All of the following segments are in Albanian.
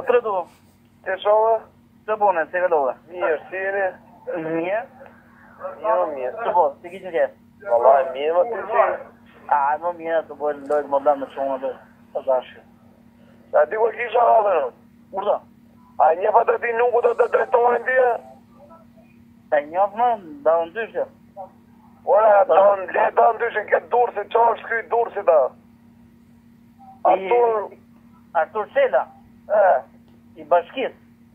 të du. Ti shove? Të bune, se këllove. Mirë, si jeni? Mirë? Mirë. Të bo, si ki që kje? Vallaj, mirë më ti si. A, më mirë, të bojë lojtë më dëmë në shumë dhe të dashë. A di ku kisha halën? Urdo? A një pa të ti nuk të të drejtojnë tje? E njofë më, da në dyshë. Ora, le da në dyshën këtë dursi, qa është këj dursi ta? Artur Qela? I bashkis?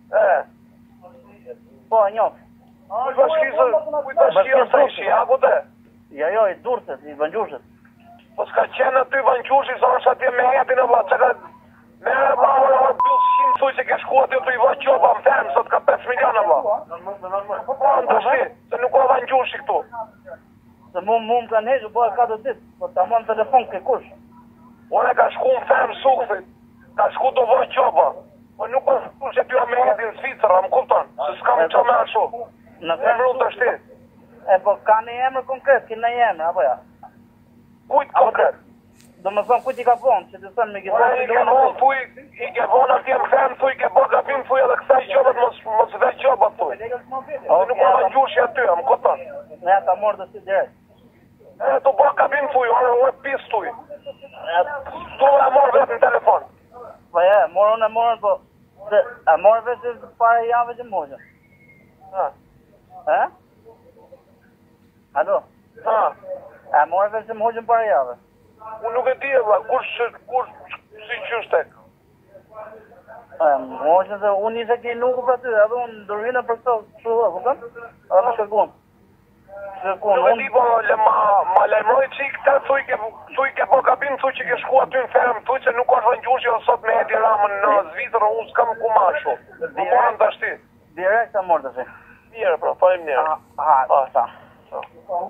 Po, e njofë. Kuj bashkisa sa ishi, ako te? Jo, i durset, i vëngjushët. Po s'ka qenë aty vëngjushi, sa është atje me jetin e vla, që ka... Me e vla, vla, 200 thuj që ke shku aty të i vë qoba më temë, sot ka 5 miliona vla. Po, në të shti, se nuk ka vëngjushi këtu. Se mu më kanë hejë, po e 4 ditë, po ta më në telefon ke kush. Unë ka shku më temë sukësit, ka shku të vë qoba. Po nuk ka shku që t'jo me jetin Zvicra, më kupton, se s'kam që me ashu. Në mërun të shti. E po ka një emër konkret, ki në emër, apo ja? Kujt konkret? Do më thonë kujt i ka vonë, që të thënë me gjithë... I ke vonë, thuj, i ke vonë atje më them, thuj, ke bo gabim, thuj, edhe kësaj qobët, mos dhe qobët, thuj. Nuk ka më gjushi aty, më kupton. Ne ta morë dhe si direkt. E, tu bo gabim, thuj, unë pis, thuj. Tu e morë vetë në telefon. Po e, morë unë e morën, po... E morë vetë që pare jave që moqën. Halo? E morë vetë që moqën pare jave. Unë nuk e di e vla, kush si qështë tek? Moqën se unë ishe ki nuku për ty, edhe unë dërvinë për këto që dhe, këtën? Edhe më shërkun. Nuk e di, po, ma lejmroj që i këta, thuj ke po kabin, thuj që ke shku aty në ferm, thuj që nuk është vëngjushi o sot me Edi Ramën në Zvicrë, unë s'kam ku ma shu. Po morën të ashti. Direkt a morë të shi. Mirë, pra, falim njerë. Ha, ta.